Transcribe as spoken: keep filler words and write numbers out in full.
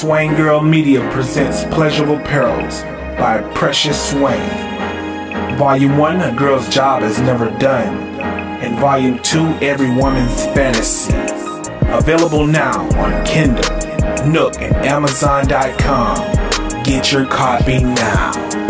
Swain Girl Media presents Pleasurable Perils by Precious Swain. Volume one, A Girl's Job Is Never Done. And Volume two, Every Woman's Fantasy. Available now on Kindle, Nook, and Amazon dot com. Get your copy now.